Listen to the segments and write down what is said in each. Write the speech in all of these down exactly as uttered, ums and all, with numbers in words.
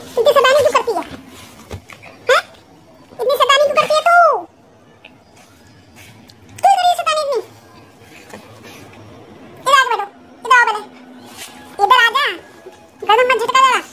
इतनी शैतानी क्यों करती है? हैं? इतनी शैतानी क्यों करती है तू? क्यों कर रही है शैतानी इतनी? इधर आ बैठो, इधर आओ पहले, इधर आ जा, गर्दन मत झटका जरा।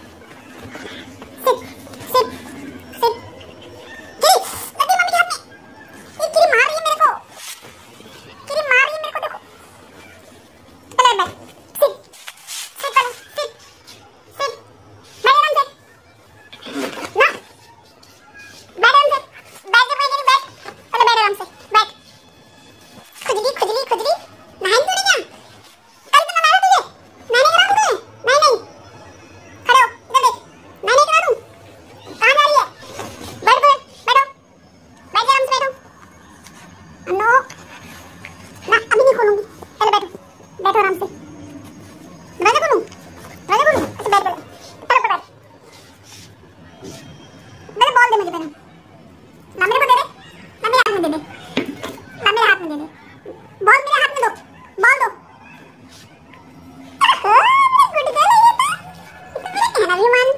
Sit sit sit. गिरी लगी मम्मी के हाथ में, ये गिरी मार रही है मेरे को, गिरी मार रही है मेरे को, देखो। पहले बैठ, सिट सिट पहले, सिट सिट, बैठ आराम से ना, बैठ आराम से, बैठ जा, बैठ जा, बैठ, पहले बैठ आराम से, बैठ। खुजली खुजली खुजली, नहाई तूने क्या? कल तो नहाया तुझे, नहाने करा दूं तुझे? नहीं नहीं, खड़े हो, इधर देख, नहाने करा दूं? कहाँ जा रही है? बैठ बैठ बैठो, बैठ जा, आराम से बैठो। अन्नो ना, अभी नहीं खोलूंगी, पहले बैठो, बैठो आराम से। दरवाजा खोलूं? दरवाजा खोलूं? अच्छा बैठ पहले, पहले बैठ, मेरे बॉल दे मुझे पहले, ना मेरे को दे दे, ना मेरे हाथ में दे दे, ना मेरे हाथ में दे दे, बॉल मेरे हाथ में दो, बॉल दो। ओह, गुड गर्ल है ये तो, ये तो मेरा कहना भी मान